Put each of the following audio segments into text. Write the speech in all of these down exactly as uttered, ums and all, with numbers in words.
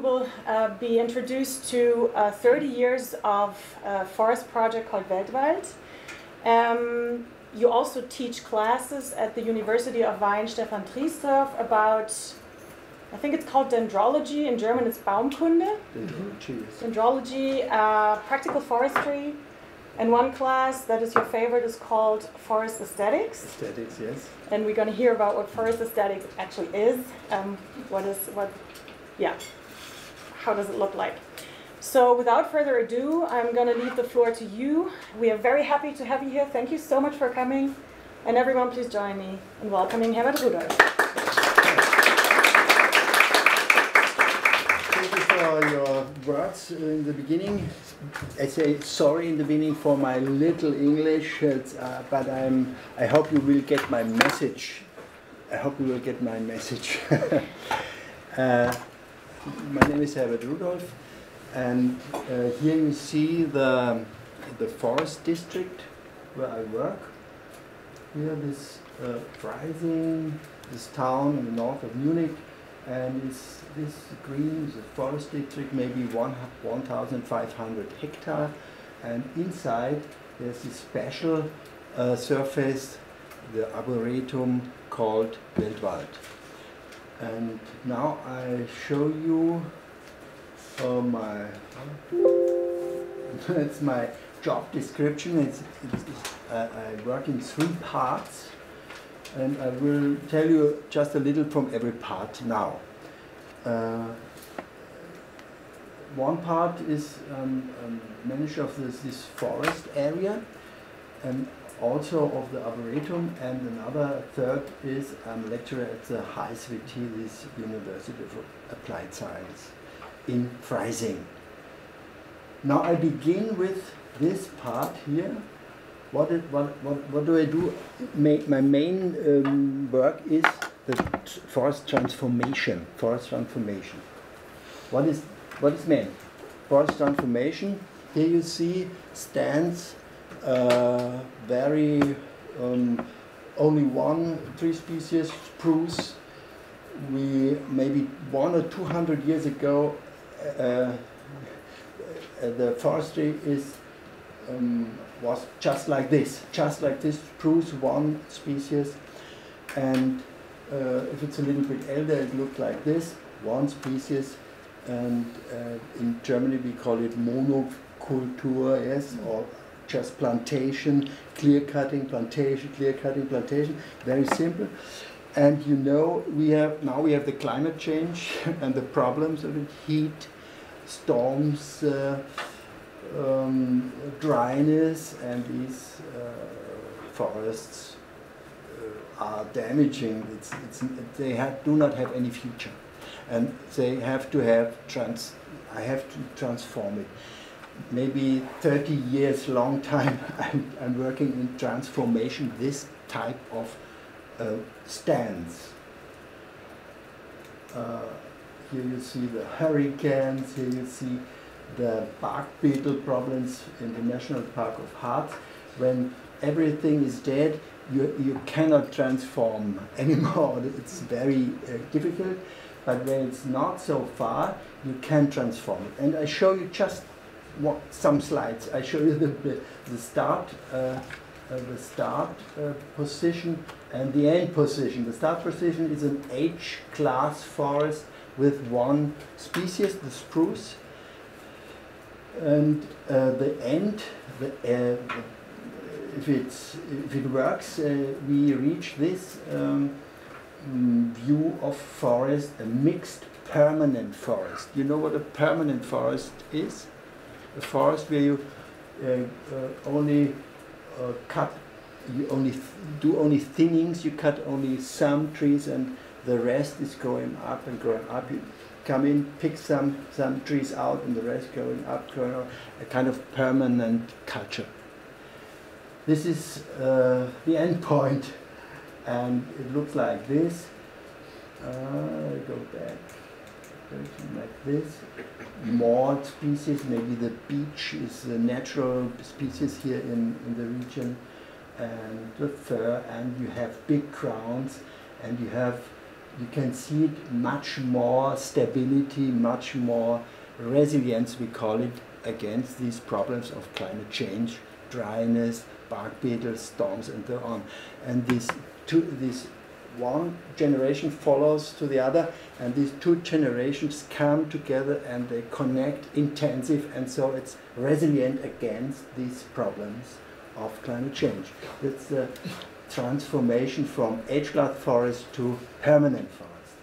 will uh, be introduced to uh, thirty years of a forest project called Weltwald. Um, you also teach classes at the University of Weihenstephan Triesdorf about, I think it's called dendrology, in German it's Baumkunde. Dendrology. Dendrology, uh, practical forestry. And one class that is your favorite is called Forest Aesthetics. Aesthetics, yes. And we're going to hear about what forest aesthetics actually is. Um, what is, what, yeah, how does it look like? So without further ado, I'm going to leave the floor to you. We are very happy to have you here. Thank you so much for coming. And everyone, please join me in welcoming Herbert Rudolf. Thank you for your words in the beginning. I say sorry in the beginning for my little English, uh, but I'm, I hope you will get my message. I hope you will get my message. uh, my name is Herbert Rudolf, and uh, here you see the, the forest district where I work. Here this uh, Freising, this town in the north of Munich, and this, this green is a forest district, maybe one thousand five hundred hectares, and inside there's this special uh, surface, the arboretum called Weltwald. And now I show you uh, my, it's my job description. It's, it's, uh, I work in three parts. And I will tell you just a little from every part now. Uh, one part is um, um, manager of this, this forest area, and also of the arboretum, and another third is I'm lecturer at the H S V T, this University of Applied Science in Freising. Now I begin with this part here. What, is, what, what, what do I do? My, my main um, work is the forest transformation. Forest transformation. What is what is meant? Forest transformation. Here you see stands uh, very um, only one tree species, spruce. We maybe one or two hundred years ago, uh, the forestry is. Um, was just like this, just like this, spruce, one species, and uh, if it's a little bit elder, it looks like this, one species, and uh, in Germany we call it monoculture, yes, or just plantation, clear cutting, plantation, clear cutting, plantation, very simple. And you know, we have now we have the climate change and the problems of it, heat, storms. Uh, Um, dryness, and these uh, forests uh, are damaging. It's, it's, they have, do not have any future, and they have to have trans. I have to transform it. Maybe thirty years, long time. I'm, I'm working in transformation. This type of uh, stands. Uh, here you see the hurricanes. Here you see the bark beetle problems in the National Park of Harz. When everything is dead, you, you cannot transform anymore. It's very uh, difficult. But when it's not so far, you can transform it. And I show you just what, some slides. I show you the, the, the start, uh, uh, the start uh, position and the end position. The start position is an H-class forest with one species, the spruce. And uh, the end, the, uh, if, it's, if it works, uh, we reach this um, view of forest, a mixed permanent forest. You know what a permanent forest is? A forest where you uh, uh, only uh, cut, you only th do only thinnings, you cut only some trees, and the rest is going up and growing up. You come in, pick some, some trees out, and the rest going up, going up, a kind of permanent culture. This is uh, the end point, and it looks like this. Uh, go back, like this. More species, maybe the beech is a natural species here in, in the region, and the fir, and you have big crowns, and you have you can see it much more stability, much more resilience, we call it, against these problems of climate change, dryness, bark beetles, storms, and so on. And this, two, this one generation follows to the other, and these two generations come together and they connect intensive, and so it's resilient against these problems of climate change. That's the transformation from age-glass forest to permanent forest.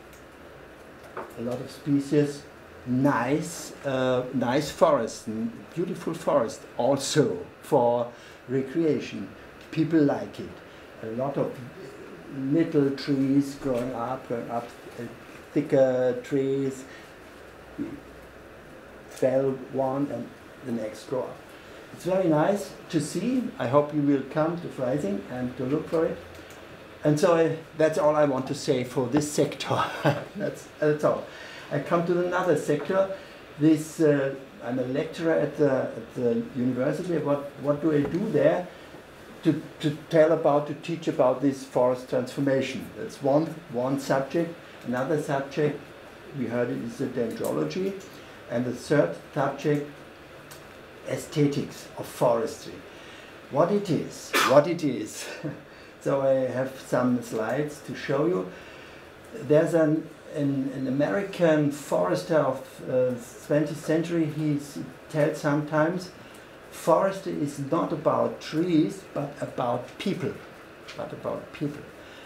A lot of species, nice, uh, nice forest, beautiful forest, also for recreation. People like it. A lot of little trees growing up, growing up, uh, thicker trees. We fell one and the next grow up. It's very nice to see. I hope you will come to Freising and to look for it. And so I, that's all I want to say for this sector. that's, that's all. I come to another sector. This, uh, I'm a lecturer at the, at the university. What, what do I do there? To, to tell about, to teach about this forest transformation. That's one, one subject. Another subject, we heard it, is the dendrology. And the third subject, aesthetics of forestry. What it is, what it is. So I have some slides to show you. There's an, an, an American forester of uh, twentieth century, he tells sometimes, forestry is not about trees, but about people. But about people.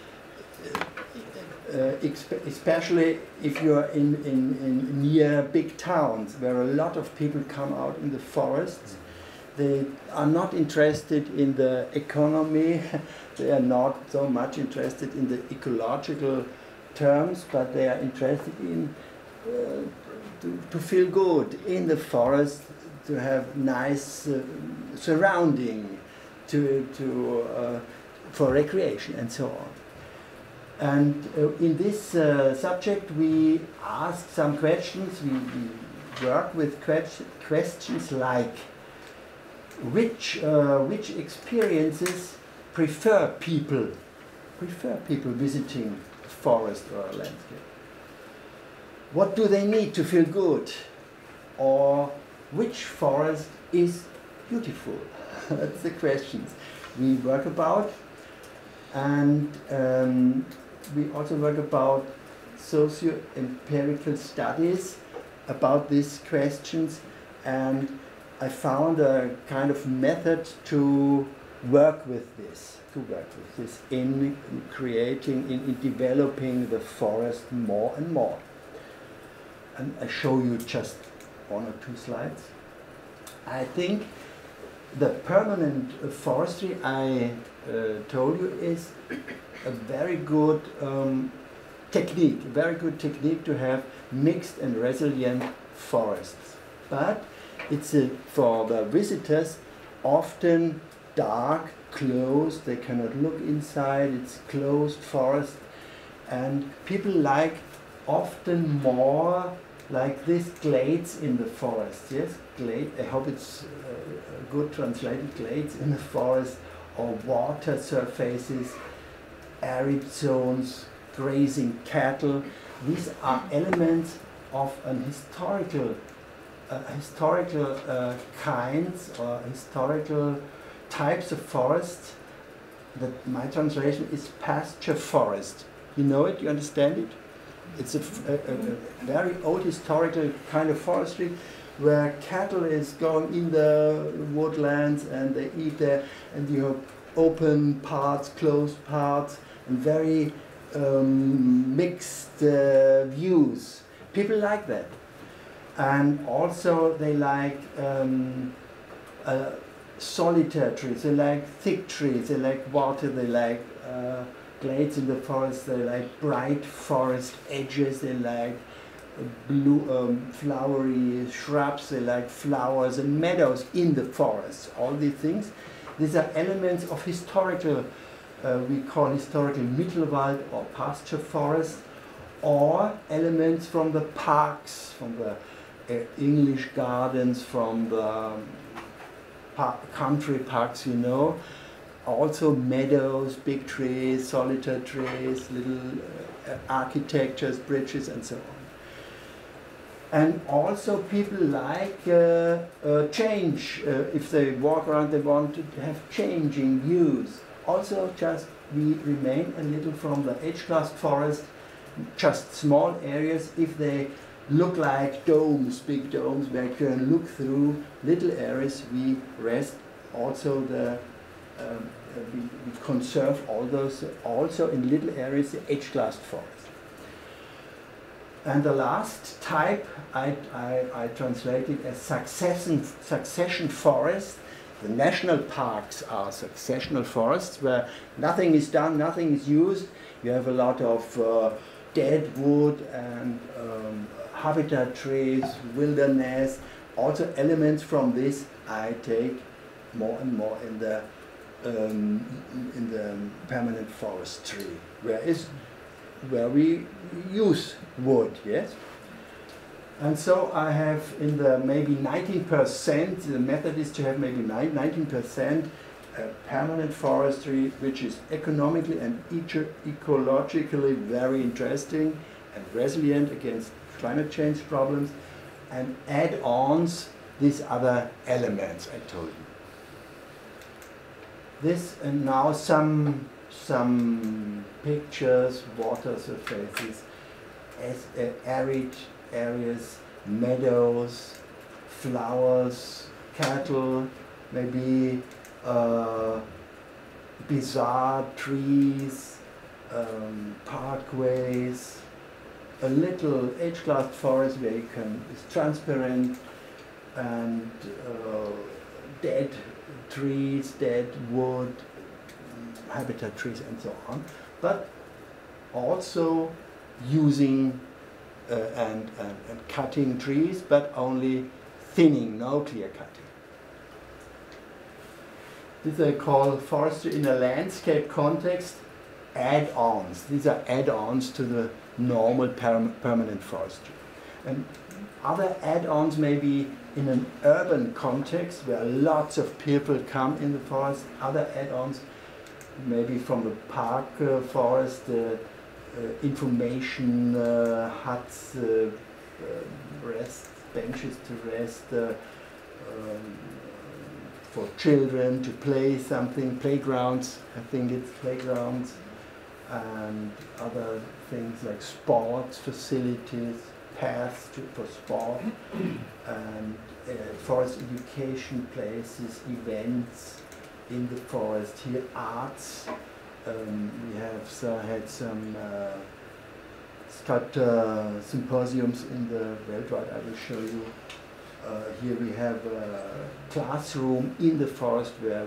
Uh, especially if you're in, in, in near big towns where a lot of people come out in the forests. They are not interested in the economy, they are not so much interested in the ecological terms, but they are interested in uh, to, to feel good in the forest, to have nice uh, surrounding, to, to, uh, for recreation and so on. And uh, in this uh, subject we ask some questions, we, we work with que questions like which, uh, which experiences prefer people, prefer people visiting a forest or a landscape? What do they need to feel good? Or which forest is beautiful? That's the questions we work about. And um, we also work about socio-empirical studies about these questions, and I found a kind of method to work with this, to work with this in creating, in, in developing the forest more and more. And I show you just one or two slides. I think the permanent forestry I uh, told you is a very good um, technique, a very good technique to have mixed and resilient forests. But it's a, for the visitors often dark, closed, they cannot look inside, it's closed forest, and people like often more like these glades in the forest. Yes, glade, I hope it's uh, good translated, glades in the forest, or water surfaces, arid zones, grazing cattle. These are elements of an historical, uh, historical uh, kinds or historical types of forests. That my translation is pasture forest. You know it? You understand it? It's a, a, a, a very old historical kind of forestry where cattle is going in the woodlands and they eat there, and you have open parts, closed parts, and very um, mixed uh, views. People like that. And also they like um, uh, solitary trees, they like thick trees, they like water, they like uh, glades in the forest, they like bright forest edges, they like blue um, flowery shrubs, they like flowers and meadows in the forest. All these things, these are elements of historical, uh, we call historical Mittelwald or pasture forest, or elements from the parks, from the uh, English gardens, from the um, par country parks, you know. also meadows, big trees, solitary trees, little uh, architectures, bridges, and so on. And also people like uh, uh, change. Uh, if they walk around, they want to have changing views. Also, just we remain a little from the H-class forest, just small areas. If they look like domes, big domes, where you can look through little areas, we rest. Also, the um, uh, we, we conserve all those. Also, in little areas, the H-class forest. And the last type I, I, I translated as succession, succession forest. The national parks are successional forests where nothing is done, nothing is used. You have a lot of uh, dead wood and um, habitat trees, wilderness. Also elements from this I take more and more in the, um, in the permanent forestry, where is where we use wood, yes? And so I have in the maybe nineteen percent, the method is to have maybe nineteen percent uh, permanent forestry, which is economically and eco ecologically very interesting and resilient against climate change problems, and add-ons these other elements I told you. This and now some some pictures, water surfaces, as, uh, arid areas, meadows, flowers, cattle, maybe uh, bizarre trees, um, parkways, a little H-class forest where you can, it's transparent, and uh, dead trees, dead wood, habitat trees and so on, but also using uh, and, and, and cutting trees, but only thinning, no clear cutting. This I call forestry in a landscape context, add-ons. These are add-ons to the normal perm permanent forestry. And other add-ons may be in an urban context where lots of people come in the forest. Other add-ons maybe from the park uh, forest, uh, uh, information uh, huts, uh, uh, rest benches to rest, uh, um, for children to play something, playgrounds, I think it's playgrounds, and other things like sports facilities, paths to, for sport, and uh, forest education places, events in the forest. Here, arts. Um, we have so, had some uh, sculptor symposiums in the Weltwald. I will show you. Uh, here we have a classroom in the forest where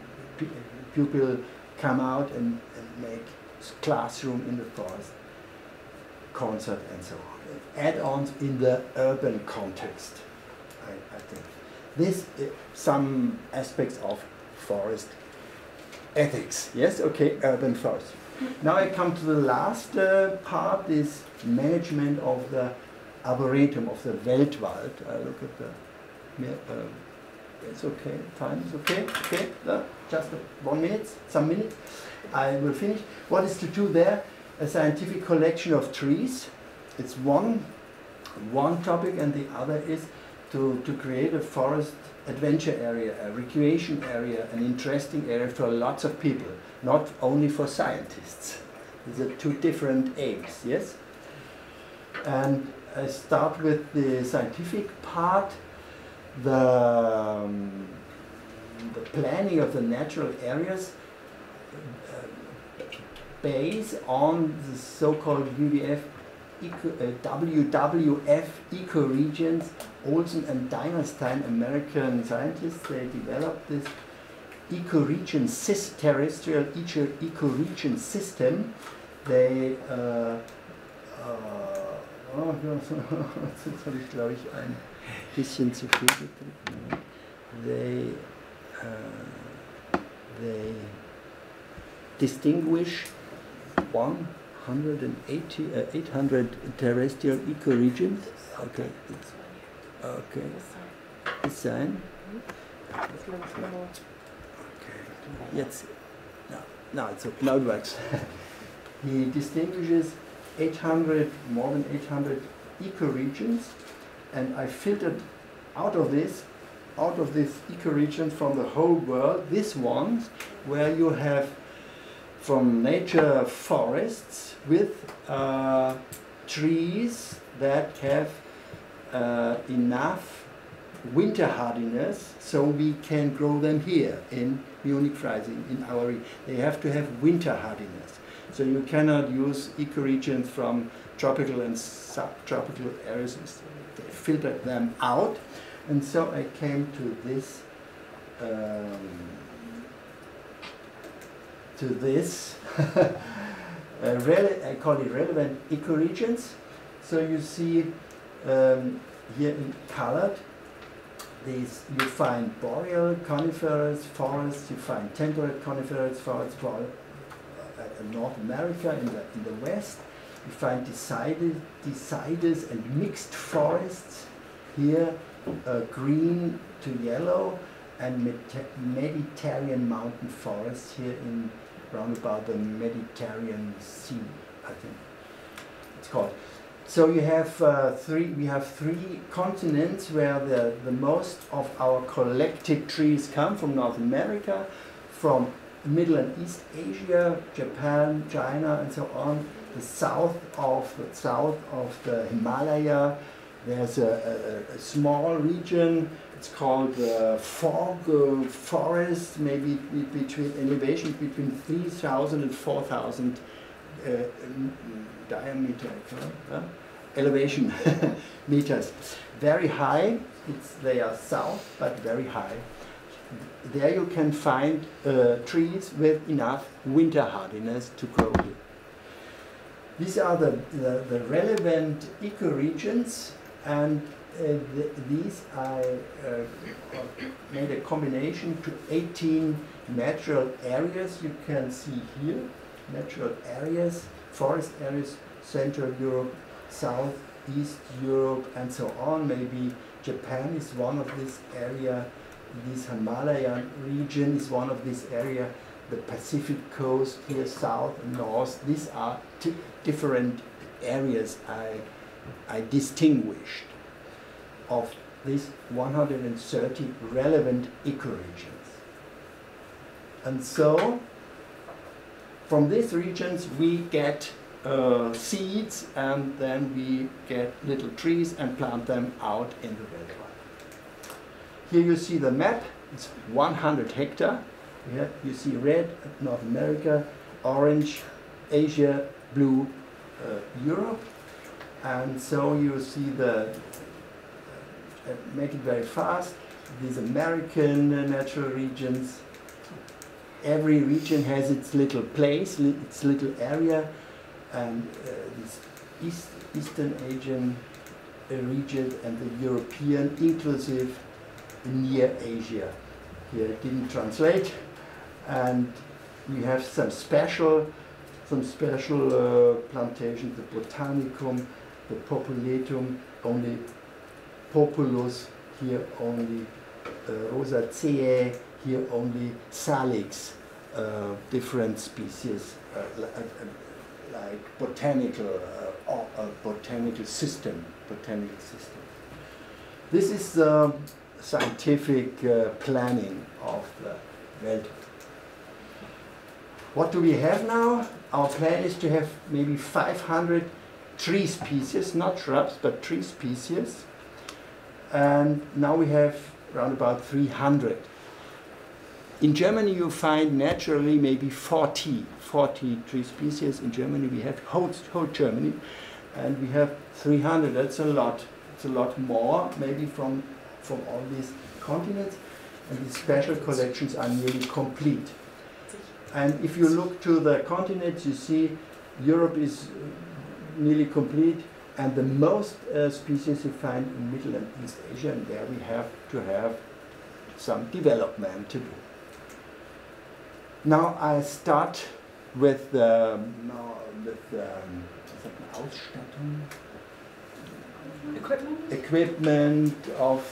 people come out and, and make classroom in the forest, concert and so on. Add-ons in the urban context, I, I think. This is some aspects of forest ethics. Yes, okay, urban forest. Now I come to the last uh, part, this management of the Arboretum of the Weltwald. I look at the, uh, it's okay, time is okay, okay, uh, just one minute, some minutes, I will finish. What is to do there? A scientific collection of trees. It's one, one topic, and the other is to, to create a forest adventure area, a recreation area, an interesting area for lots of people, not only for scientists. These are two different aims, yes? And I start with the scientific part, the, um, the planning of the natural areas uh, based on the so-called W W F Eco, uh, W W F ecoregions. Olsen and Dinerstein, American scientists, they developed this ecoregion, terrestrial ecoregion system. They uh, uh, oh, jetzt habe ich, glaube ich, ein bisschen zu viel gedrückt. They, uh, they distinguish one hundred eighty, uh, eight hundred terrestrial ecoregions. Okay, okay. Design. Okay. Jetzt No, no, it's okay. No, it works. He distinguishes eight hundred, more than eight hundred ecoregions, and I filtered out of this, out of this ecoregion from the whole world, this one, where you have from nature forests with uh, trees that have uh, enough winter hardiness, so we can grow them here in Munich Freising, in our, they have to have winter hardiness. So you cannot use ecoregions from tropical and subtropical areas. They filtered them out, and so I came to this, um, to this. uh, I call it relevant ecoregions. So you see um, here in colored, these you find boreal coniferous forests, you find temperate coniferous forests for uh, North America in the in the west. You find decided, deciduous and mixed forests here, uh, green to yellow, and Mediterranean mountain forests here in round about the Mediterranean Sea, I think it's called. So you have uh, three. We have three continents where the the most of our collected trees come from North America, from Middle and East Asia, Japan, China, and so on. The south of the south of the Himalaya, there's a, a, a small region. It's called the uh, fog uh, forest, maybe between elevation between three thousand and four thousand uh, diameter, uh, elevation meters. Very high. It's they are south, but very high. There you can find uh, trees with enough winter hardiness to grow here. These are the, the, the relevant ecoregions, and uh, the, these I uh, made a combination to eighteen natural areas. You can see here, natural areas, forest areas, Central Europe, South, East Europe, and so on. Maybe Japan is one of this area. This Himalayan region is one of this area. The Pacific coast here, south and north. These are t different areas I, I distinguished of these one hundred thirty relevant ecoregions. And so, from these regions we get uh, seeds, and then we get little trees and plant them out in the Weltwald. Here you see the map. It's one hundred hectare. Yeah, you see red, North America, orange, Asia, blue, uh, Europe. And so you see the, uh, make it very fast, these American uh, natural regions. Every region has its little place, li its little area, and uh, this East, Eastern Asian uh, region and the European, inclusive near Asia. Here it didn't translate. And we have some special, some special uh, plantations, the Botanicum, the Populatum, only Populus, here only uh, Rosaceae, here only Salix, uh, different species, uh, like, uh, like botanical, uh, or, uh, botanical system, botanical system. This is the scientific uh, planning of the Weltwald. What do we have now? Our plan is to have maybe five hundred tree species, not shrubs, but tree species. And now we have around about three hundred. In Germany you find naturally maybe forty, forty tree species. In Germany we have whole, whole Germany, and we have three hundred. That's a lot. It's a lot more, maybe from, from all these continents. And these special collections are nearly complete. And if you look to the continents, you see Europe is nearly complete, and the most uh, species you find in Middle and East Asia, and there we have to have some development to do. Now I start with the no, with um, Ausstattung, equipment, equipment of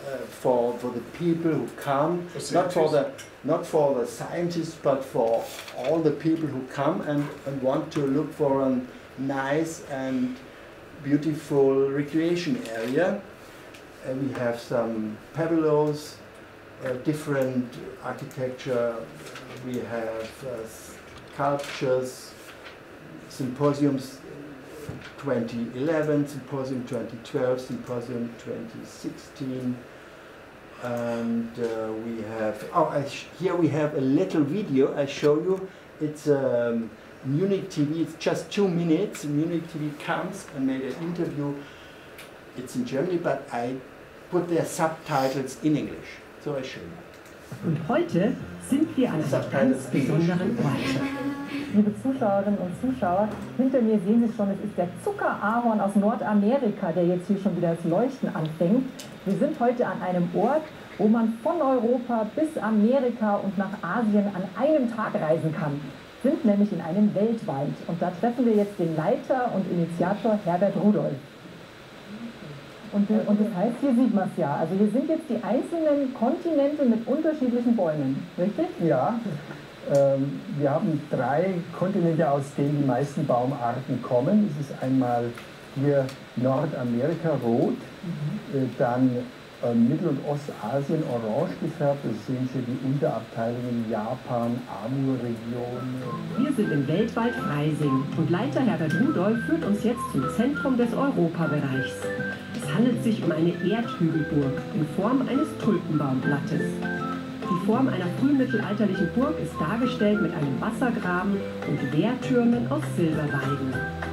for for the people who come, not for the not for the scientists, but for all the people who come and, and want to look for a nice and beautiful recreation area. And we have some pavilions, uh, different architecture. We have uh, sculptures, symposiums twenty eleven, symposium twenty twelve, symposium twenty sixteen, and uh, we have, oh, I sh here we have a little video I show you. It's um, Munich T V, it's just two minutes. Munich T V comes and made an interview. It's in Germany, but I put their subtitles in English, so I show you. Und heute sind wir an einem ganz besonderen Ort. Liebe Zuschauerinnen und Zuschauer, hinter mir sehen Sie schon, es ist der Zuckerahorn aus Nordamerika, der jetzt hier schon wieder das Leuchten anfängt. Wir sind heute an einem Ort, wo man von Europa bis Amerika und nach Asien an einem Tag reisen kann. Wir sind nämlich in einem Weltwald und da treffen wir jetzt den Leiter und Initiator Herbert Rudolf. Und, und das heißt, hier sieht man es ja, also hier sind jetzt die einzelnen Kontinente mit unterschiedlichen Bäumen, richtig? Ja, ähm, wir haben drei Kontinente, aus denen die meisten Baumarten kommen. Es ist einmal hier Nordamerika rot, mhm. äh, dann äh, Mittel- und Ostasien orange gefärbt, das sehen Sie die Unterabteilungen Japan, Amur-Region. Wir sind im Weltwald Freising und Leiter Herbert Rudolf führt uns jetzt zum Zentrum des Europabereichs. Es handelt sich um eine Erdhügelburg in Form eines Tulpenbaumblattes. Die Form einer frühmittelalterlichen Burg ist dargestellt mit einem Wassergraben und Wehrtürmen aus Silberweiden.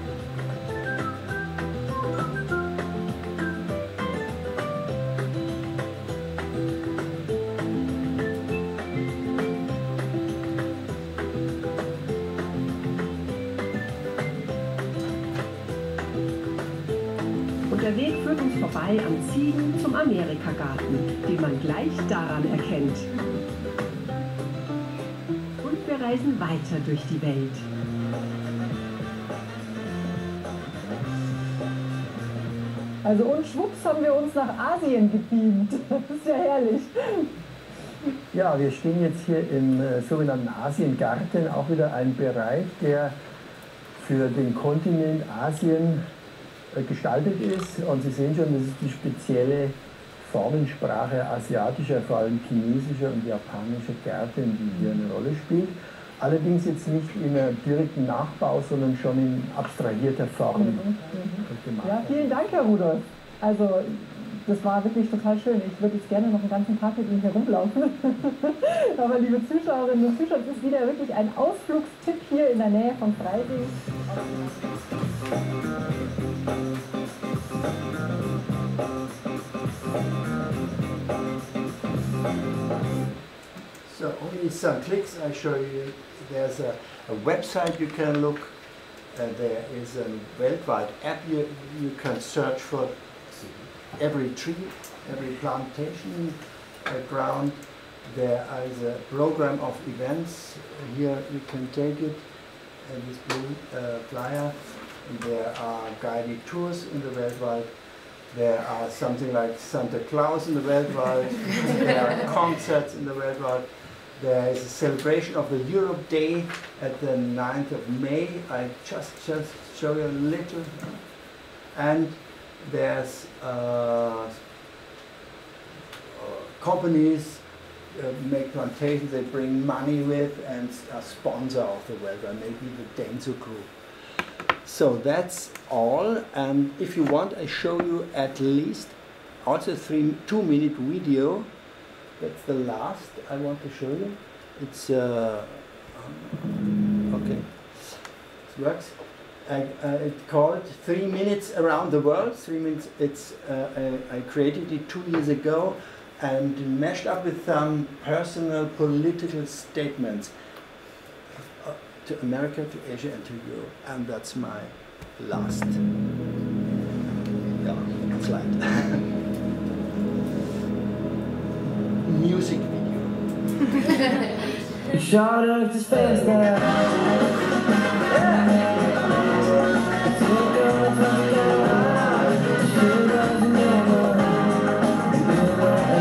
Der Weg führt uns vorbei am Ziegen zum Amerikagarten, den man gleich daran erkennt. Und wir reisen weiter durch die Welt. Also und schwupps haben wir uns nach Asien gebeamt. Das ist ja herrlich. Ja, wir stehen jetzt hier im äh, sogenannten Asiengarten, auch wieder ein Bereich, der für den Kontinent Asien gestaltet ist, und Sie sehen schon, das ist die spezielle Formensprache asiatischer, vor allem chinesischer und japanischer Gärten, die hier eine Rolle spielt. Allerdings jetzt nicht in einem direkten Nachbau, sondern schon in abstrahierter Form. Mhm, mhm. Ja, vielen Dank, Herr Rudolf. Also, das war wirklich total schön. Ich würde jetzt gerne noch einen ganzen Tag mit Ihnen herumlaufen. Aber liebe Zuschauerinnen und Zuschauer, das ist wieder wirklich ein Ausflugstipp hier in der Nähe von Freising. So only some clicks. I show you. There's a, a website you can look. Uh, there is a Weltwald app. You you can search for every tree, every plantation uh, ground. There is a program of events. Here you can take it. Uh, this blue uh, flyer. And there are guided tours in the Weltwald. There are something like Santa Claus in the Weltwald. There are concerts in the Weltwald. There is a celebration of the Europe Day at the ninth of May. I just just show you a little. And there's uh, companies uh, make plantations. They bring money with and are sponsor of the Weltwald. Maybe the Denso Group. So that's all, and if you want, I show you at least also a three, two minute video. That's the last I want to show you. It's, uh, okay, it works. I, uh, it's called Three Minutes Around the World. Three minutes, it's, uh, I, I created it two years ago and mashed up with some personal political statements. To America, to Asia, and to Europe, and that's my last yeah, slide. Music video. Shot up his face there. Yeah.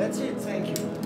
That's it. Thank you.